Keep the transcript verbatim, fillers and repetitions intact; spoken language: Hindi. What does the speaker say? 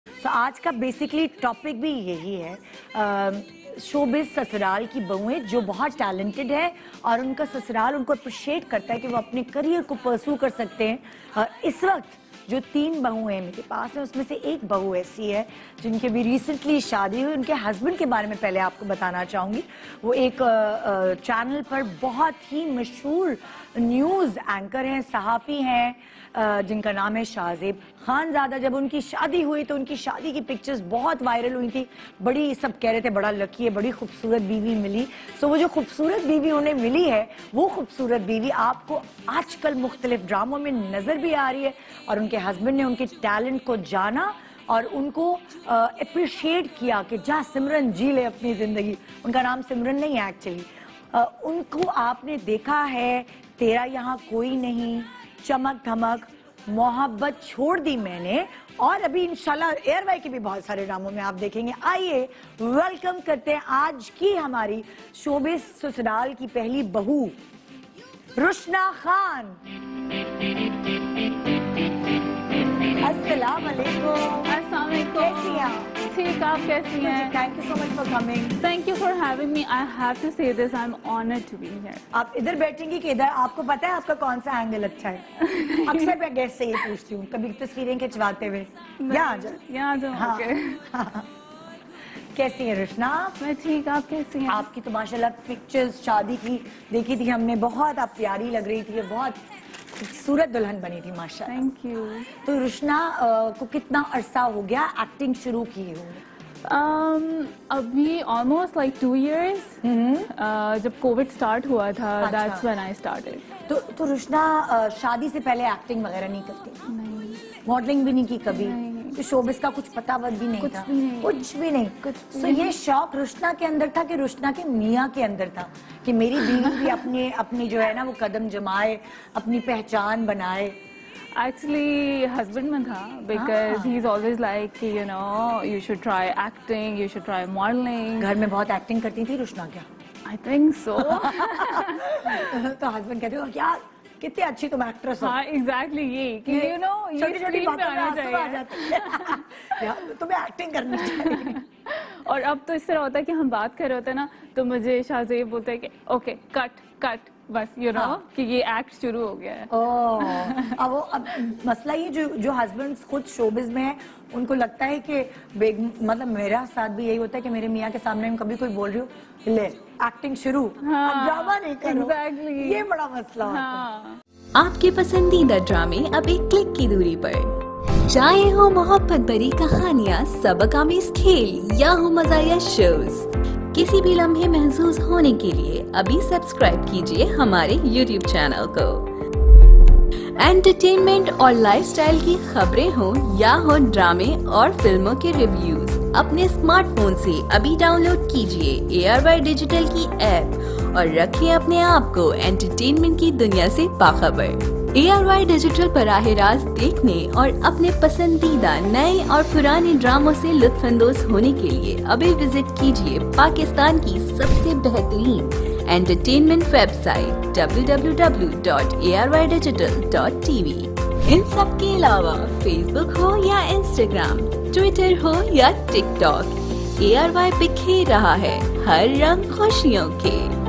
तो आज का बेसिकली टॉपिक भी यही है, शोबिज़ ससुराल की बहुएं जो बहुत टैलेंटेड है और उनका ससुराल उनको अप्रिशिएट करता है कि वो अपने करियर को परस्यू कर सकते हैं। इस वक्त जो तीन बहुएं मेरे पास हैं उसमें से एक बहू ऐसी है जिनके भी रिसेंटली शादी हुई। उनके हस्बैंड के बारे में पहले आपको बताना चाहूँगी। वो एक चैनल पर बहुत ही मशहूर न्यूज़ एंकर हैं, सहाफ़ी हैं, जिनका नाम है शाहजेब खानज़ादा। जब उनकी शादी हुई तो उनकी शादी की पिक्चर्स बहुत वायरल हुई थी। बड़ी सब कह रहे थे बड़ा लकी है, बड़ी खूबसूरत बीवी मिली। सो वो जो खूबसूरत बीवी उन्हें मिली है वो खूबसूरत बीवी आपको आजकल मुख्तलिफ ड्रामों में नज़र भी आ रही है। और उनके हस्बैंड ने उनके टैलेंट को जाना और उनको अप्रिशिएट किया कि जा सिमरन जी ले अपनी ज़िंदगी। उनका नाम सिमरन नहीं है एक्चुअली। उनको आपने देखा है तेरा यहाँ कोई नहीं, चमक धमक, मोहब्बत छोड़ दी मैंने, और अभी इंशाल्लाह एयरवाई के भी बहुत सारे ड्रामों में आप देखेंगे। आइए वेलकम करते हैं आज की हमारी शोबिज़ ससुराल की पहली बहू रुशना खान। अस्सलाम वालेकुम। अस्सलाम वालेकुम। कैसी हैं आप? ठीक, आप कैसी हैं? Thank you so much for coming. Thank you for having me. I have to say this, I am honoured to be here. आप इधर बैठेंगी कि इधर? आपको पता है आपका कौन सा एंगल अच्छा है? अक्सर मैं गेस्ट से ये पूछती हूँ, कभी तस्वीरें खिंचवाते हुए। यहाँ जा, यहाँ जाओ। हाँ, हाँ। कैसी है रुशना? मैं ठीक, आप कैसी हैं? आपकी तो माशाल्लाह पिक्चर्स शादी की देखी थी हमने, बहुत आप प्यारी लग रही थी, बहुत खूबसूरत दुल्हन बनी थी माशाल्लाह। Thank you. तो रुशना को कितना अरसा हो गया एक्टिंग शुरू की हो? um, अभी ऑलमोस्ट लाइक टू इयर्स। जब कोविड स्टार्ट हुआ था, दैट्स व्हेन आई स्टार्टेड। तो तो रुशना शादी से पहले एक्टिंग वगैरह नहीं करती? नहीं। मॉडलिंग भी नहीं की कभी? नहीं। तो शोबिज़ का कुछ पता भी नहीं कुछ था? भी नहीं। कुछ भी नहीं। कुछ तो ये शौक रुशना के अंदर था कि रुशना के मियाँ के अंदर था कि मेरी बीवी भी अपने अपनी जो है ना वो कदम जमाए, अपनी पहचान बनाए? एक्चुअली हस्बैंड में था, because he is always like you know you should try acting, you should try modelling. घर में बहुत एक्टिंग करती थी रुशना क्या? I think so. तो हस्बैंड कहते हो यार कितनी अच्छी तुम एक्ट्रेस हो। हाँ एग्जैक्टली ये कि यू नो छोटी छोटी बातों में आंसू आ जाते हैं। यार तुम्हें एक्टिंग करनी चाहिए। और अब तो इस तरह होता है कि हम बात कर रहे होते हैं ना, तो मुझे शाहजेब बोलते हैं कि ओके कट कट बस यू नो हाँ। कि ये एक्ट शुरू हो गया है। ओह, अब वो अब मसला ये जो जो हस्बैंड खुद शोबिज़ में है उनको लगता है कि मतलब मेरा साथ भी यही होता है कि मेरे मियाँ के सामने हम कभी कोई बोल रही हो ले एक्टिंग शुरू, हाँ, अब ड्रामा नहीं करो। exactly. ये बड़ा मसला होता है। हाँ। आपके पसंदीदा ड्रामे अब एक क्लिक की दूरी पर। चाहे हो मोहब्बत भरी कहानियाँ, सबक आमेज खेल या हो मज़ाया शोज, किसी भी लम्हे महसूस होने के लिए अभी सब्सक्राइब कीजिए हमारे यूट्यूब चैनल को। एंटरटेनमेंट और लाइफस्टाइल की खबरें हो या हो ड्रामे और फिल्मों के रिव्यूज, अपने स्मार्टफोन से अभी डाउनलोड कीजिए ए आर वाई डिजिटल की ऐप और रखिए अपने आप को एंटरटेनमेंट की दुनिया से बाखबर। ए आर वाई डिजिटल बराह रास्त देखने और अपने पसंदीदा नए और पुराने ड्रामों से लुत्फानंदोज होने के लिए अभी विजिट कीजिए पाकिस्तान की सबसे बेहतरीन entertainment website W W W dot A R Y Digital dot T V. इन सब के अलावा फेसबुक हो या इंस्टाग्राम, ट्विटर हो या टिकटॉक, ए आर वाई बिखेर रहा है हर रंग खुशियों के।